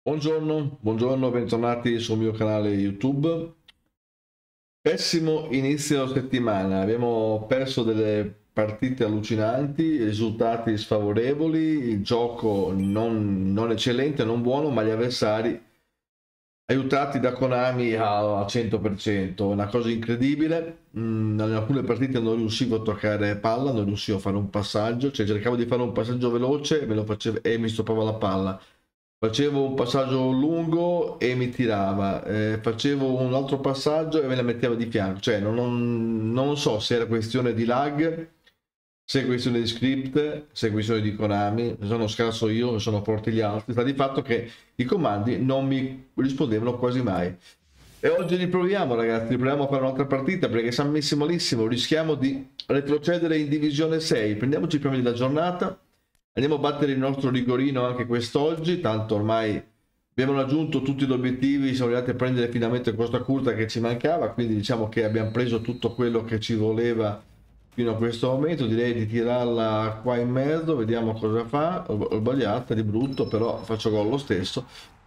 Buongiorno, buongiorno, bentornati sul mio canale YouTube. Pessimo inizio settimana, abbiamo perso delle partite allucinanti, risultati sfavorevoli, il gioco non eccellente, non buono, ma gli avversari aiutati da Konami al 100%, una cosa incredibile. In alcune partite non riuscivo a toccare palla, non riuscivo a fare un passaggio, cioè cercavo di fare un passaggio veloce, me lo facevo e mi stoppava la palla. Facevo un passaggio lungo e mi tirava, facevo un altro passaggio e me la metteva di fianco, cioè non so se era questione di lag, se è questione di script, se è questione di Konami, se sono scarso io, se sono forti gli altri. Sta di fatto che i comandi non mi rispondevano quasi mai. E oggi riproviamo, ragazzi, riproviamo a fare un'altra partita perché siamo messi malissimo, rischiamo di retrocedere in divisione 6. Prendiamoci i premi della giornata, andiamo a battere il nostro rigorino anche quest'oggi, tanto ormai abbiamo raggiunto tutti gli obiettivi, siamo arrivati a prendere finalmente questa curta che ci mancava, quindi diciamo che abbiamo preso tutto quello che ci voleva fino a questo momento. Direi di tirarla qua in mezzo, vediamo cosa fa. Ho sbagliata di brutto, però faccio gol lo stesso.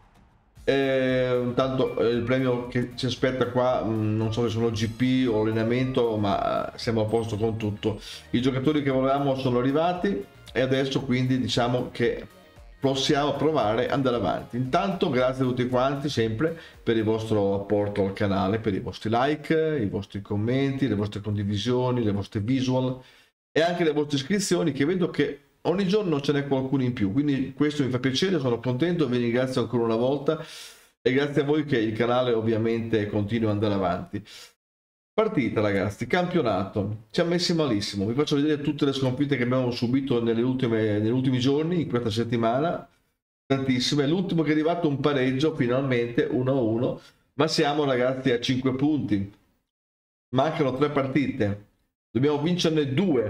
Intanto il premio che ci aspetta qua, non so se sono GP o allenamento, ma siamo a posto con tutto. I giocatori che volevamo sono arrivati e adesso quindi diciamo che possiamo provare ad andare avanti. Intanto grazie a tutti quanti sempre per il vostro apporto al canale, per i vostri like, i vostri commenti, le vostre condivisioni, le vostre visual e anche le vostre iscrizioni, che vedo che ogni giorno ce n'è qualcuno in più, quindi questo mi fa piacere, sono contento, vi ringrazio ancora una volta e grazie a voi che il canale ovviamente continua ad andare avanti. Partita, ragazzi, campionato, ci ha messi malissimo, vi faccio vedere tutte le sconfitte che abbiamo subito negli ultimi giorni, in questa settimana, tantissime. L'ultimo che è arrivato un pareggio, finalmente 1-1, ma siamo, ragazzi, a 5 punti, mancano 3 partite, dobbiamo vincerne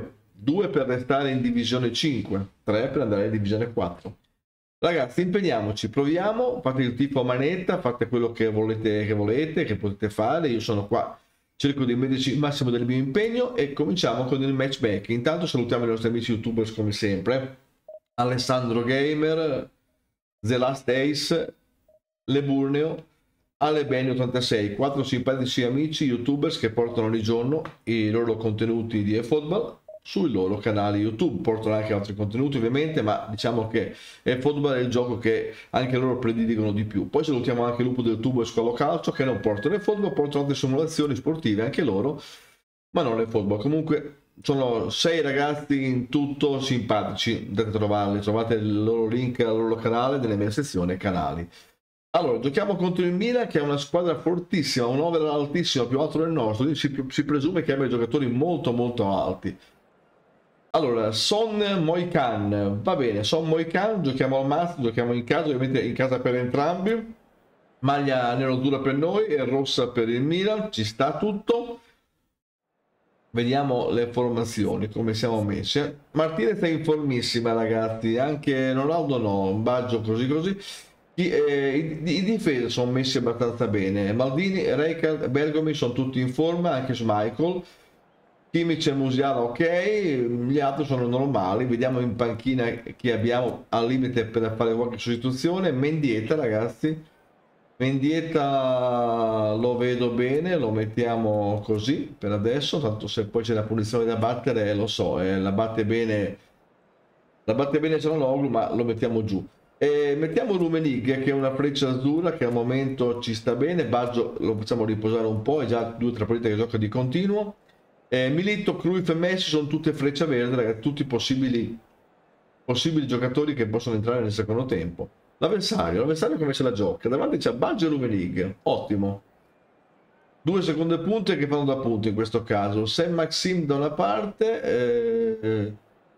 2 per restare in divisione 5, 3 per andare in divisione 4. Ragazzi, impegniamoci, proviamo, fate il tifo a manetta, fate quello che volete, che potete fare, io sono qua, cerco di metterci il massimo del mio impegno e cominciamo con il matchmaking. Intanto salutiamo i nostri amici youtubers come sempre, Alessandro Gamer, The Last Ace, Le Burneo, Alebeni86, 4 simpatici amici youtubers che portano ogni giorno i loro contenuti di eFootball sui loro canali YouTube, portano anche altri contenuti ovviamente, ma diciamo che eFootball è il gioco che anche loro prediligono di più. Poi salutiamo anche il lupo del tubo e Squalo Calcio che non portano eFootball, portano altre simulazioni sportive anche loro, ma non eFootball. Comunque sono 6 ragazzi in tutto simpatici, andate a trovarli, trovate il loro link al loro canale nella mia sezione canali. Allora, giochiamo contro il Milan che è una squadra fortissima, un over altissimo, più alto del nostro, quindi si presume che abbia giocatori molto molto alti. Allora, Son Moikan, va bene, Son Moikan, giochiamo al Mast, giochiamo in casa, ovviamente in casa per entrambi, maglia nero-dura per noi e rossa per il Milan, ci sta tutto. Vediamo le formazioni, come siamo messi. Martinez è in formissima, ragazzi, anche Ronaldo no, Baggio così così. I difesa sono messi abbastanza bene, Maldini, Rijkaard, Bergomi sono tutti in forma, anche Schmeichel. Kimmich e Musiala ok, gli altri sono normali. Vediamo in panchina chi abbiamo al limite per fare qualche sostituzione. Mendieta, ragazzi, Mendieta lo vedo bene, lo mettiamo così per adesso, tanto se poi c'è la punizione da battere lo so, la batte bene Cialanoglu, ma lo mettiamo giù. E mettiamo Rummenigge che è una freccia azzurra che al momento ci sta bene. Baggio lo facciamo riposare un po', è già 2 o 3 partite che gioca di continuo. Milito, Cruyff e Messi sono tutte freccia verde, ragazzi, tutti possibili giocatori che possono entrare nel secondo tempo. L'avversario come se la gioca? Davanti c'è Baggio e Rummenigge, ottimo. 2 seconde punte che fanno da punto in questo caso. Saint-Maxime da una parte,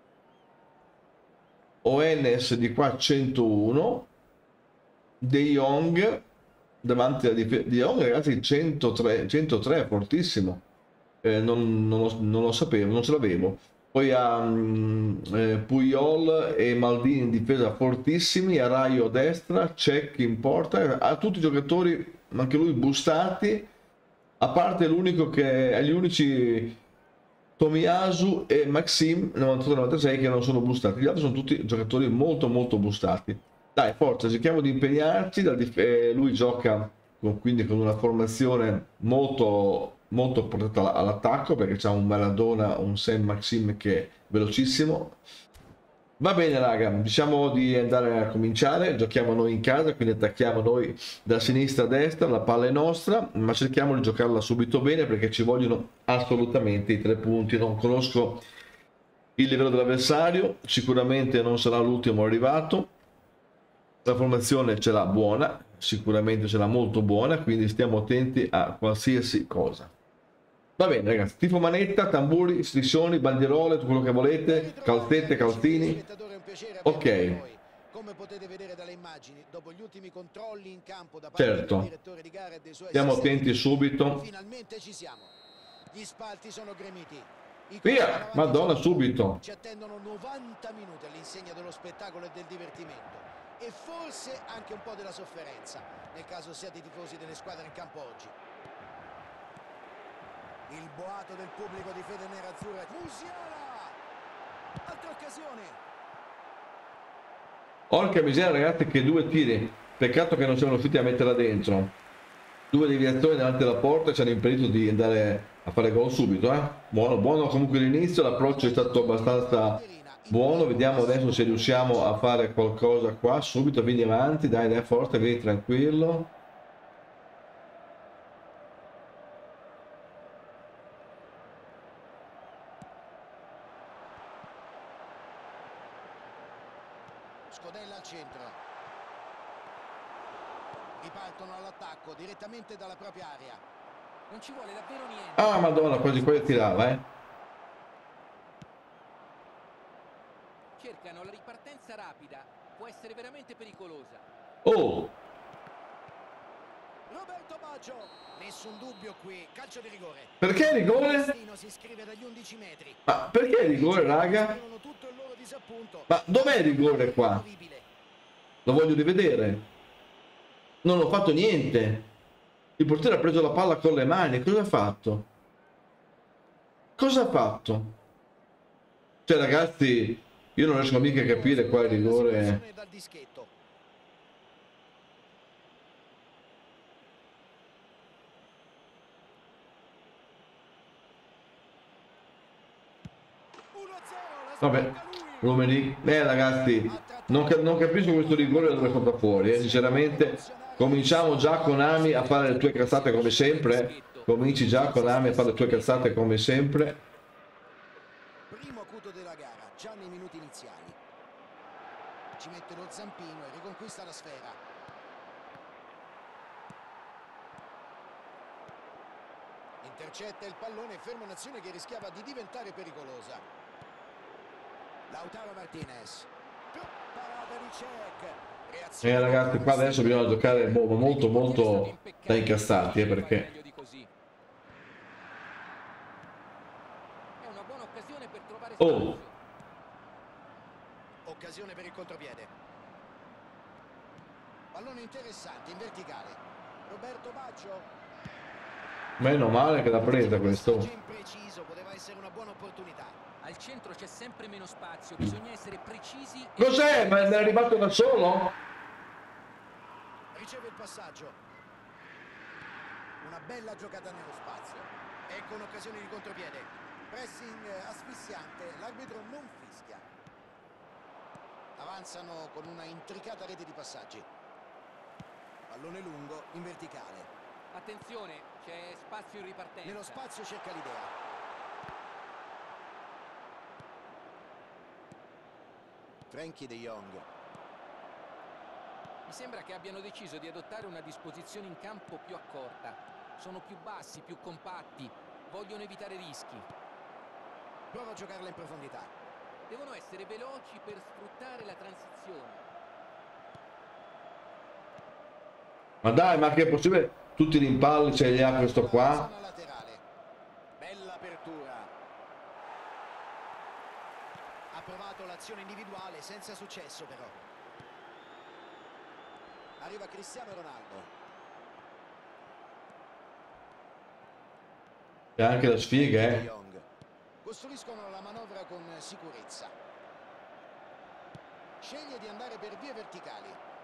Oenes di qua 101, De Jong davanti alla difesa. De Jong, ragazzi, 103 fortissimo. Non lo sapevo, non ce l'avevo. Poi ha Puyol e Maldini in difesa fortissimi, Araio a destra, Cech in porta, ha tutti i giocatori, anche lui boostati, a parte l'unico che gli unici Tomiyasu e Maxim 98-96 che non sono boostati, gli altri sono tutti giocatori molto molto boostati. Dai, forza, cerchiamo di impegnarci. Lui gioca quindi con una formazione molto portata all'attacco perché c'ha un Maradona, un Saint Maxime che è velocissimo. Va bene, raga, diciamo di andare a cominciare. Giochiamo noi in casa, quindi attacchiamo noi da sinistra a destra. La palla è nostra, ma cerchiamo di giocarla subito bene perché ci vogliono assolutamente i 3 punti. Non conosco il livello dell'avversario, sicuramente non sarà l'ultimo arrivato. La formazione ce l'ha buona, sicuramente ce l'ha molto buona, quindi stiamo attenti a qualsiasi cosa. Va bene ragazzi, tifo manetta, tamburi, striscioni, bandierole, tutto quello che volete, calzette, calzini. Ok, Come potete vedere dalle immagini, dopo gli ultimi controlli in campo da parte del certo, direttore di gara e dei suoi stiamo attenti assistenti, subito. finalmente ci siamo. Gli spalti sono gremiti. I colpi Via, davanti Madonna, ci subito. ci attendono 90 minuti all'insegna dello spettacolo e del divertimento. E forse anche un po' della sofferenza, nel caso siate tifosi delle squadre in campo oggi. Il boato del pubblico di fede nerazzurra. Musiala! Altra occasione. Porca miseria ragazzi, che 2 tiri. Peccato che non siamo riusciti a metterla dentro. 2 deviazioni davanti alla porta ci hanno impedito di andare a fare gol subito. Buono comunque l'inizio, l'approccio è stato abbastanza buono. Vediamo adesso se riusciamo a fare qualcosa qua. Subito, vieni avanti, dai forte, vieni tranquillo. Scodella al centro. Ripartono all'attacco direttamente dalla propria area. Non ci vuole davvero niente. Ah, Madonna, quasi quasi tirava, Cercano la ripartenza rapida, può essere veramente pericolosa. Oh! Roberto Baggio, nessun dubbio qui, calcio di rigore. Perché rigore? Si scrive dagli 11 metri. Ma perché rigore, raga? Tutto il loro disappunto. Ma dov'è il rigore qua? Lo voglio rivedere. Non ho fatto niente. Il portiere ha preso la palla con le mani. Cosa ha fatto? Cosa ha fatto? Cioè, ragazzi, io non riesco mica a capire qua il rigore. Vabbè, Romeri. Ragazzi, non capisco questo rigore dove è stato fuori, sinceramente. Cominciamo già con Ami a fare le tue cazzate come sempre. Cominci già con Ami a fare le tue cazzate come sempre. Primo acuto della gara, già nei minuti iniziali. Ci mette lo zampino e riconquista la sfera. Intercetta il pallone e ferma un'azione che rischiava di diventare pericolosa. Lautaro Martinez. Parata di Cech. Ragazzi, qua adesso bisogna giocare molto da incazzati, perché È una buona occasione per trovare oh, occasione per il contropiede. Pallone interessante in verticale. Roberto Baggio. meno male che l'ha presa questo. Impreciso, poteva essere una buona opportunità. Al centro c'è sempre meno spazio, bisogna essere precisi. Cos'è? Ma è arrivato da solo? Riceve il passaggio. Una bella giocata nello spazio. Ecco un'occasione di contropiede. Pressing asfissiante, l'arbitro non fischia. Avanzano con una intricata rete di passaggi. Pallone lungo in verticale. Attenzione, c'è spazio in ripartenza. Nello spazio cerca l'idea. Frenkie de Jong. Mi sembra che abbiano deciso di adottare una disposizione in campo più accorta. Sono più bassi, più compatti, vogliono evitare rischi. Prova a giocarla in profondità. Devono essere veloci per sfruttare la transizione. Ma dai, ma che è possibile? Tutti i rimpalli ce li ha questo qua? Bella apertura. Ha provato l'azione individuale senza successo però. Arriva Cristiano Ronaldo. C'è anche la sfiga, Costruiscono la manovra con sicurezza. Sceglie di andare per vie verticali.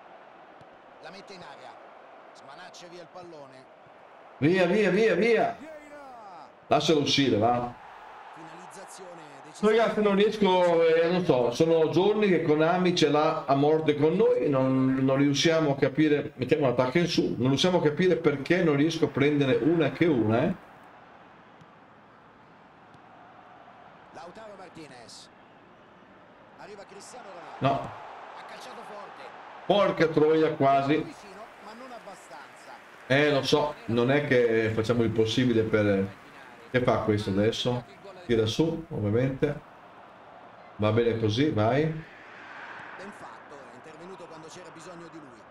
La mette in aria. Smanaccia via il pallone. Via, via, via, via. Lascialo uscire, va. Finalizzazione Ragazzi, non riesco, non so, sono giorni che Konami ce l'ha a morte con noi, non riusciamo a capire, mettiamo l'attacco in su, non riusciamo a capire perché non riesco a prendere una che una, Lautaro Martinez. Arriva Cristiano Ronaldo. No, Ha calciato forte. porca troia, quasi. Vicino, ma non abbastanza. Lo so, non è che facciamo il possibile per... Che fa questo adesso? Tira su, ovviamente. Va bene così, vai. Ben fatto, è intervenuto quando c'era bisogno di lui.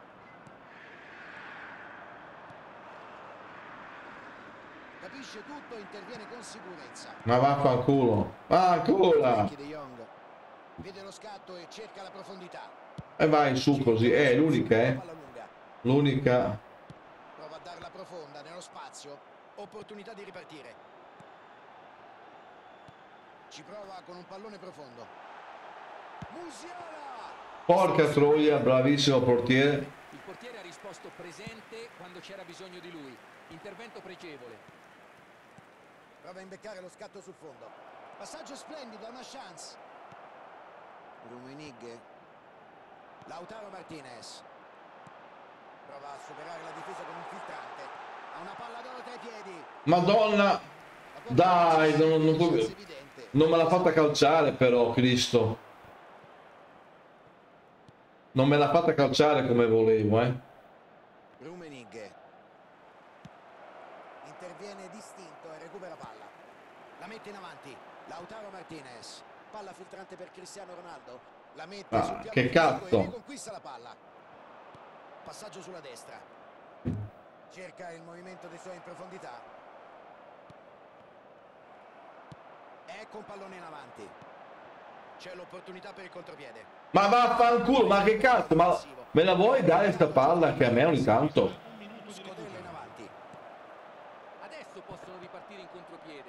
Capisce tutto e interviene con sicurezza. Ma vaffanculo. Ancora! Frenkie de Jong vede lo scatto e cerca la profondità. E vai su così, è l'unica, Palla lunga. L'unica. Prova a darla profonda nello spazio. Opportunità di ripartire. Ci prova con un pallone profondo. Musiala! Porca troia, bravissimo portiere. Il portiere ha risposto presente quando c'era bisogno di lui. Intervento pregevole. Prova a imbeccare lo scatto sul fondo. Passaggio splendido, una chance. Rummenigge. Lautaro Martinez. Prova a superare la difesa con un filtrante. Ha una palla d'oro tra i piedi. Madonna! Dai, non me l'ha fatta calciare però, Cristo. Non me l'ha fatta calciare come volevo, Rummenigge. Interviene distinto e recupera palla. La mette in avanti. Lautaro Martinez. Palla filtrante per Cristiano Ronaldo. La mette sul piano che fisico cazzo. e riconquista la palla. Passaggio sulla destra. Cerca il movimento dei suoi in profondità. Ecco un pallone in avanti. C'è l'opportunità per il contropiede. Ma vaffanculo, ma che cazzo, ma me la vuoi dare sta palla che a me ogni tanto? Scodella in avanti. Adesso possono ripartire in contropiede.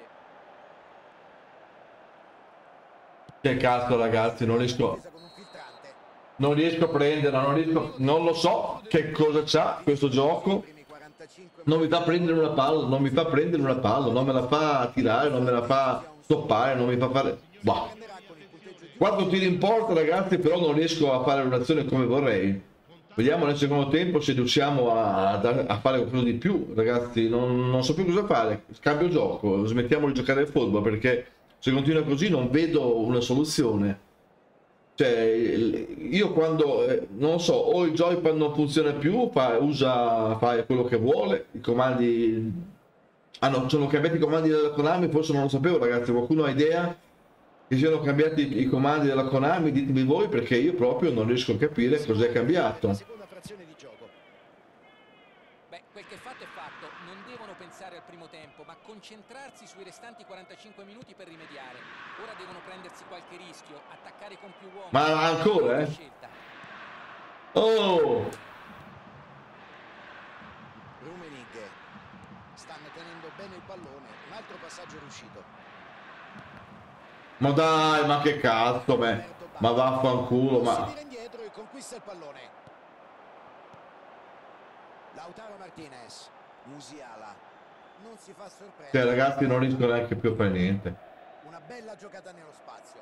Che cazzo ragazzi, non riesco a prendere, non lo so che cosa c'ha questo gioco. Non mi fa prendere una palla, non me la fa tirare, non me la fa stoppare, non mi fa fare... Bah. 4 tiri in porta ragazzi, però non riesco a fare un'azione come vorrei. Vediamo nel secondo tempo se riusciamo a fare qualcosa di più, ragazzi. Non so più cosa fare, cambio gioco, smettiamo di giocare al football perché se continua così non vedo una soluzione. Cioè, io quando, non so, o il joypad non funziona più, fa quello che vuole, i comandi... Ah no, sono cambiati i comandi della Konami, forse non lo sapevo ragazzi, qualcuno ha idea che siano cambiati i comandi della Konami? Ditemi voi perché io proprio non riesco a capire cos'è cambiato. Seconda frazione di gioco. Beh, quel che è fatto è fatto. Non devono pensare al primo tempo, ma concentrarsi sui restanti 45 minuti per rimediare. Ora devono prendersi qualche rischio, attaccare con più uomini. Ma ancora, Oh! Rummenigge. Stanno tenendo bene il pallone. Un altro passaggio riuscito. Ma dai, ma che cazzo, ma vaffanculo, ma... Si tira indietro e conquista il pallone. Lautaro Martinez. Musiala. Non si fa sorprendere. Cioè ragazzi non riesco neanche più a fare niente. Una bella giocata nello spazio.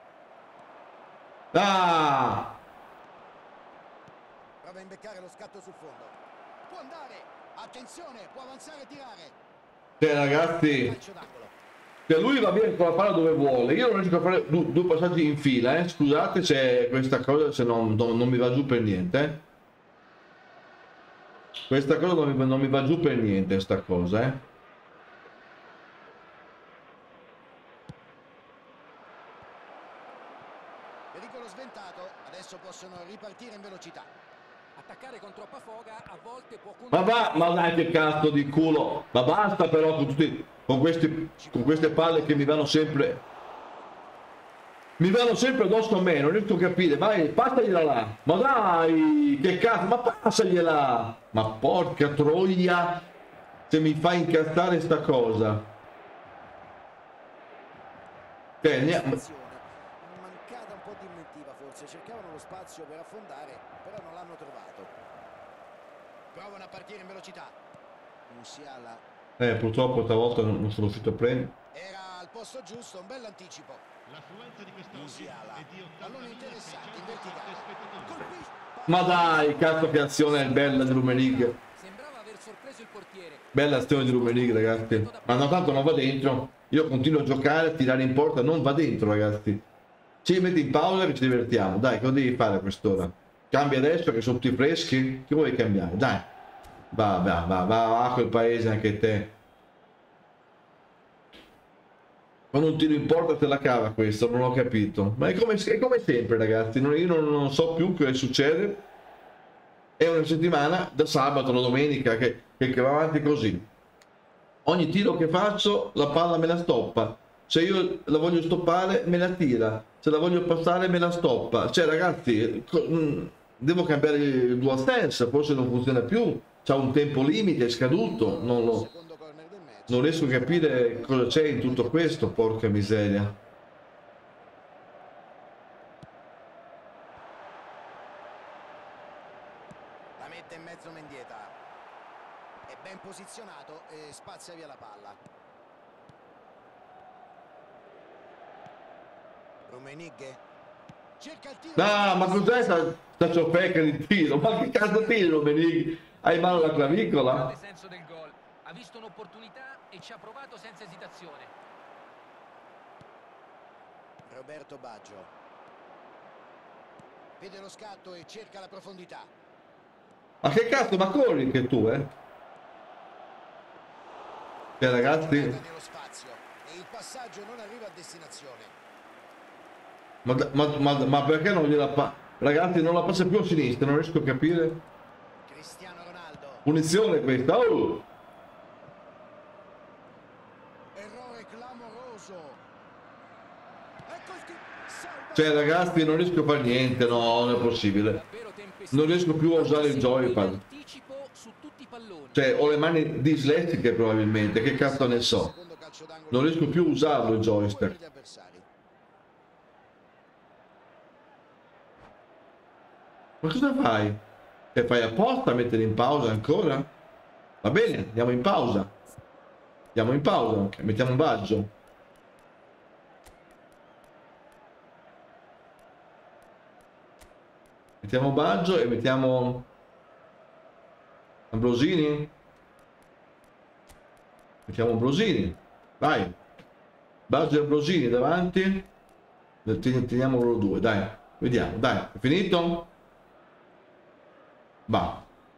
Ah! Prova a imbeccare lo scatto sul fondo. Può andare. Attenzione, può avanzare e tirare. Cioè ragazzi... Calcio d'angolo. Cioè lui va via con la palla dove vuole, io non riesco a fare due passaggi in fila, scusate se questa cosa se non mi va giù per niente. Questa cosa non mi va giù per niente, sta cosa, Pericolo sventato, adesso possono ripartire in velocità. Attaccare con troppa foga a volte può... Ma dai che cazzo di culo, ma basta però con queste palle che mi vanno sempre addosso a me, non riesco a capire, vai, passagliela là, ma dai, che cazzo, ma passagliela, ma porca troia, se mi fa incazzare sta cosa. Mancata un po' di inventiva forse, cercavano lo spazio per affondare, però non l'hanno trovato. Provano a partire in velocità. Musiala Purtroppo stavolta non sono riuscito a prendere. era al posto giusto, un bel anticipo. Musiala, pallone interessante in verticale. Colpisce. Ma dai, cazzo che azione bella di Rummenigge. Sembrava aver sorpreso il portiere. Bella azione di Rummenigge, ragazzi. Ma no, tanto non va dentro. Io continuo a giocare, a tirare in porta, non va dentro, ragazzi. Ci metti in pausa che ci divertiamo. Dai, cosa devi fare a quest'ora? Cambia adesso che sono tutti freschi? Che vuoi cambiare? Dai. Va a quel paese anche te. Quando un tiro in porta te la cava questo, non ho capito. Ma è come sempre, ragazzi. Io non so più che succede. È una settimana, da sabato alla domenica, che va avanti così. Ogni tiro che faccio, la palla me la stoppa. Se io la voglio stoppare, me la tira. Se la voglio passare, me la stoppa. Cioè, ragazzi, devo cambiare il DualSense, forse non funziona più. C'ha un tempo limite, è scaduto. Non riesco a capire cosa c'è in tutto questo, porca miseria. La mette in mezzo Mendieta. È ben posizionato e spazia via la palla. Rummenigge cerca il tiro. No, ma cos'è sta ciofeca di tiro? Ma che cazzo tiro, Benigni? Hai mano alla clavicola? Grande senso del gol. Ha visto un'opportunità e ci ha provato senza esitazione. Roberto Baggio vede lo scatto e cerca la profondità. Ma che cazzo, ma corri che tu, eh? Cioè, ragazzi, Nello spazio e il passaggio non arriva a destinazione. ma perché non gliela fa? Ragazzi, non la passa più a sinistra, non riesco a capire. Cristiano Ronaldo. Punizione questa, oh! Errore clamoroso. Ecco il tiro. Salva. Cioè, ragazzi, non riesco a fare niente, no, non è possibile. Davvero tempestivo. Non riesco più a usare il joypad. Anticipo su tutti i palloni. Cioè, ho le mani dislessiche probabilmente, che cazzo ne so. Secondo calcio d'angolo. Non riesco più a usarlo il Due joystick. per gli avversari. Ma cosa fai? Te fai apposta a mettere in pausa ancora? Va bene, andiamo in pausa. Andiamo in pausa, ok, mettiamo un Baggio. Mettiamo Baggio e mettiamo Ambrosini. Mettiamo Ambrosini. Vai. Baggio e Ambrosini davanti. Teniamo loro due, dai. Vediamo, dai. È finito? Va.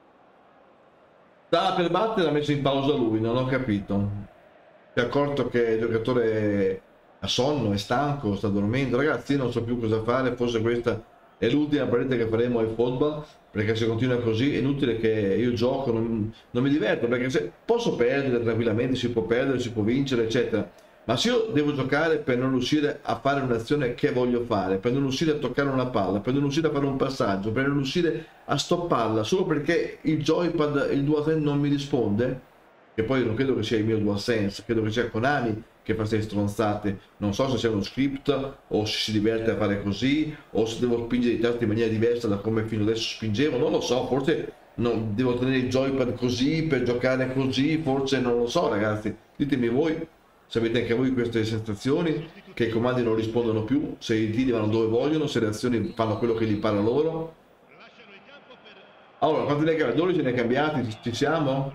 Stava per battere, ha messo in pausa lui, non ho capito. Si è accorto che il giocatore ha sonno, è stanco, sta dormendo. Ragazzi, io non so più cosa fare, forse questa è l'ultima partita che faremo al football, perché se continua così è inutile che io gioco, non mi diverto, perché se posso perdere tranquillamente, si può perdere, si può vincere, eccetera. Ma se io devo giocare per non riuscire a fare un'azione che voglio fare, per non riuscire a toccare una palla, per non riuscire a fare un passaggio, per non riuscire a stopparla, solo perché il joypad, il DualSense non mi risponde, che poi non credo che sia il mio DualSense, credo che sia Konami che fa queste stronzate, non so se sia uno script o se si diverte a fare così o se devo spingere i tasti in maniera diversa da come fino adesso spingevo, non lo so, forse devo tenere il joypad così per giocare così, forse non lo so, ragazzi, ditemi voi se avete anche voi queste sensazioni, che i comandi non rispondono più, se i tiri vanno dove vogliono, se le azioni fanno quello che gli pare loro. Allora, quanti ne cambiati? 12 ne cambiati, ci siamo?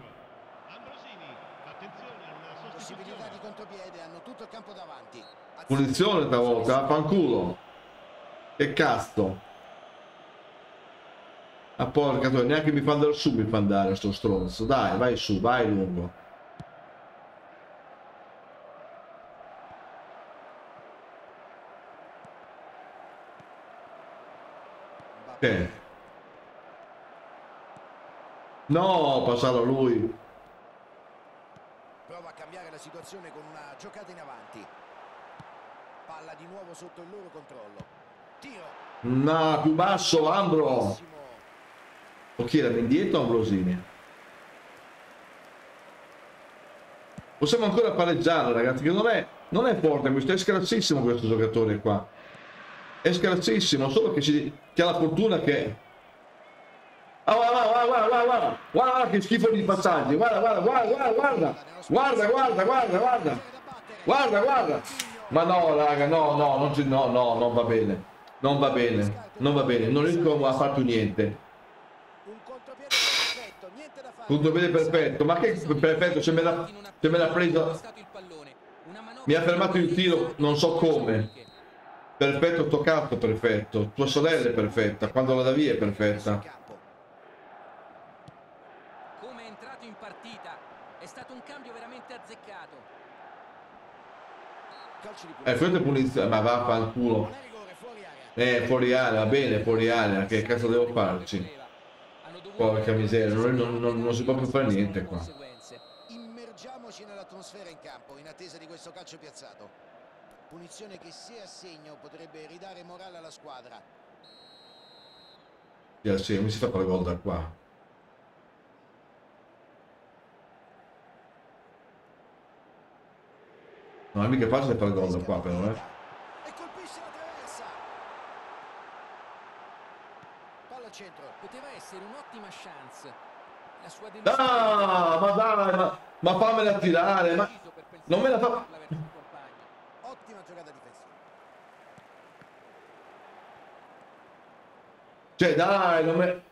Possibilità di contropiede, hanno tutto il campo davanti. Punizione stavolta, fanculo. Che cazzo. Ah, porca tua, neanche mi fa andare su, mi fa andare sto stronzo. Dai, vai su, vai lungo. Ok. No, passare a lui. Prova a cambiare la situazione con una giocata in avanti. Palla di nuovo sotto il loro controllo. Tiro. No, più basso, Ambro. Bellissimo. O chi era Mendieta o Ambrosini? Possiamo ancora pareggiare, ragazzi, che non è forte questo, è scarsissimo questo giocatore qua. È scarsissimo, solo che ha la fortuna che Ah, guarda che schifo di passaggi, guarda. Ma no, raga, no, non va bene, non va bene, non riesco a far più niente. Un contropiede perfetto, niente da fare. Contropiede perfetto, ma che perfetto, se me l'ha preso, mi ha fermato il tiro, non so come. Perfetto toccato, perfetto. Tua sorella è perfetta, quando la dà via è perfetta. Come è entrato in partita, è stato un cambio veramente azzeccato. Questo è punizione, ma va a far culo. Non è rigore, fuori area. Fuori area, va bene, fuori area, che cazzo devo farci? Porca miseria, non si può più fare niente qua. Immergiamoci nell'atmosfera in campo, in attesa di questo calcio piazzato. Punizione che se a segno potrebbe ridare morale alla squadra. Sì, mi si fa fare gol da qua. Non è mica facile fare gol da qua però, E colpisce la traversa. Palla al centro. Poteva essere un'ottima chance. La sua Ah, ma dai, ma fammela tirare, ma non me la fa. Ottima giocata difensiva. Cioè, dai, non me.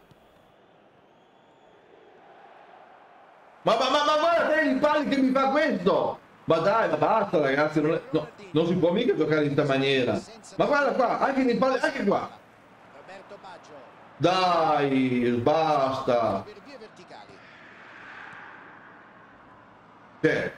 Ma guarda te il pali che mi fa questo! Ma dai, ma basta ragazzi, non si può mica giocare in questa maniera. Ma guarda qua, anche nei pali, anche qua. Roberto Baggio. Dai, basta. Per vie verticali. Cioè,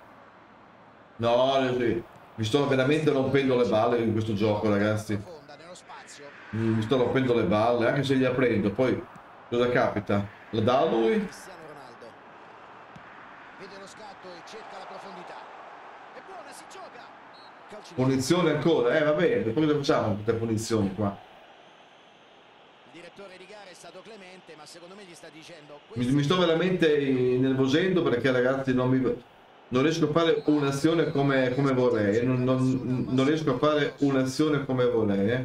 no, mi sto veramente rompendo le balle in questo gioco, ragazzi. Profonda nello spazio. Mi sto rompendo le balle, anche se gliela prendo, poi cosa capita? La dà a lui? Cristiano Ronaldo. Vede lo scatto e cerca la profondità. È buona, si gioca. Calcio di Punizione ancora, va bene, poi cosa facciamo con queste punizioni qua? Il direttore di gara è stato clemente, ma secondo me gli sta dicendo Mi sto veramente innervosendo perché ragazzi non riesco a fare un'azione come vorrei, non riesco a fare un'azione come vorrei.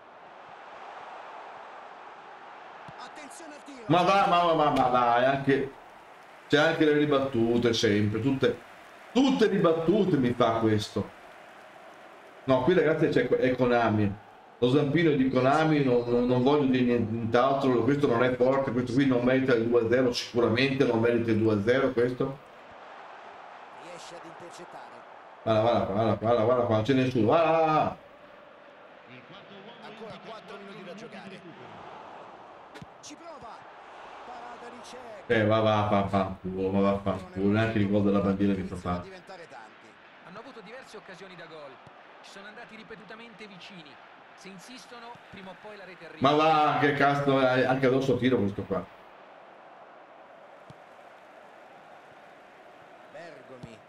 Attenzione al tiro. Ma dai, c'è anche le ribattute sempre, tutte ribattute mi fa questo. No, qui ragazzi è Konami, lo zampino è di Konami, non voglio dire nient'altro, questo non è forte, questo qui non merita il 2-0, sicuramente non merita il 2-0 questo. Riesce ad intercettare. Guarda, qua non c'è nessuno, guarda. Ancora 4 minuti da giocare. Ci prova. Parata di Cech. Va fanculo, neanche il gol della bandiera vi fa Iniziano a fare. diventare tanti. Hanno avuto diverse occasioni da gol. Ci sono andati ripetutamente vicini. Se insistono, prima o poi la rete arriva. Ma va, che cazzo, anche addosso tiro questo qua. Bergomi.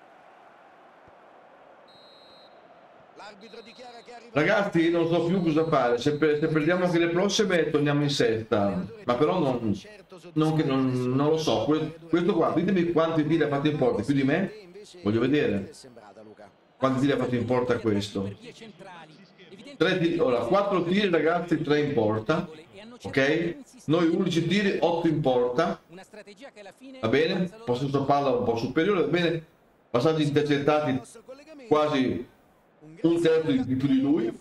L'arbitro dichiara che arriva. Ragazzi, non so più cosa fare, se perdiamo anche le prossime torniamo in sesta, ma però non lo so, questo qua, ditemi quanti tiri ha fatto in porta, più di me? Voglio vedere. Quanti tiri ha fatto in porta questo? 4 tiri ragazzi, 3 in porta, ok? Noi 11 tiri, 8 in porta, va bene? Possesso palla un po' superiore, va bene? Passaggi intercettati quasi un terzo di più di lui.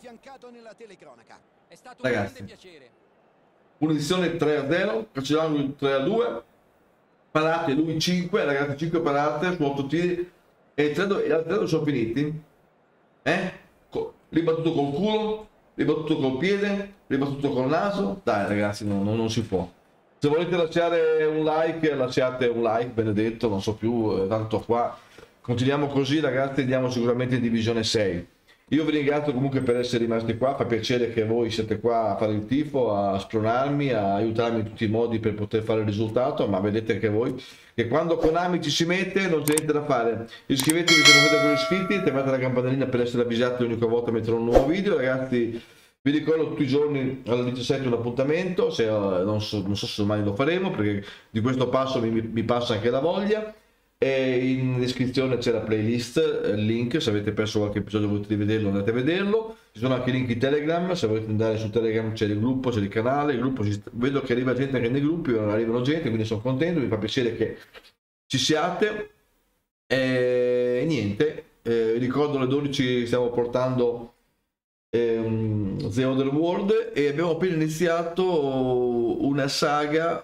Ragazzi, punizione 3-0, calciando 3-2, parate lui 5, ragazzi 5 parate su 8 tiri e gli altri 3 sono finiti. Ribattuto col culo, ribattuto col piede, ribattuto col naso. Dai ragazzi, non si può. Se volete lasciare un like, lasciate un like, benedetto, non so più, tanto qua. Continuiamo così ragazzi, andiamo sicuramente in divisione 6. Io vi ringrazio comunque per essere rimasti qua, fa piacere che voi siete qua a fare il tifo, a spronarmi, a aiutarmi in tutti i modi per poter fare il risultato, ma vedete anche voi che quando Konami ci si mette non c'è niente da fare. Iscrivetevi se non siete ancora iscritti, attivate la campanellina per essere avvisati ogni volta che metterò un nuovo video. Ragazzi, vi ricordo tutti i giorni alle 17 un appuntamento, non so se domani lo faremo perché di questo passo mi passa anche la voglia. E in descrizione c'è la playlist, il link, se avete perso qualche episodio e volete rivederlo andate a vederlo. Ci sono anche i link di Telegram, se volete andare su Telegram c'è il gruppo, c'è il canale, il gruppo vedo che arriva gente anche nei gruppi, arrivano gente, quindi sono contento, mi fa piacere che ci siate. E niente, ricordo alle 12 stiamo portando The Other World e abbiamo appena iniziato una saga,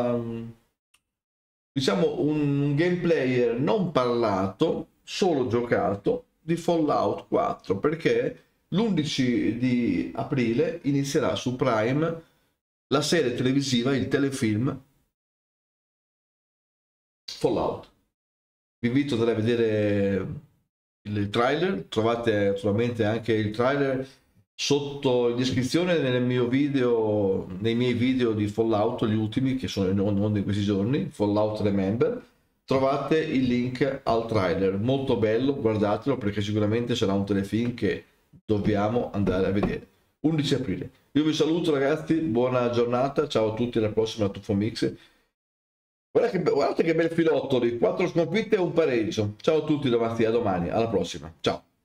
diciamo un gameplay non parlato, solo giocato di Fallout 4, perché l'11 di aprile inizierà su Prime la serie televisiva, il telefilm Fallout. Vi invito ad andare a vedere il trailer, trovate naturalmente anche il trailer sotto in descrizione nei miei video di Fallout, gli ultimi che sono in onda in questi giorni, Fallout Remember, trovate il link al trailer, molto bello, guardatelo perché sicuramente sarà un telefilm che dobbiamo andare a vedere. 11 aprile. Io vi saluto ragazzi, buona giornata, ciao a tutti, alla prossima Tuffo Mix. Guardate che bel filotto di 4 sconfitte e un pareggio. Ciao a tutti, a domani, alla prossima, ciao.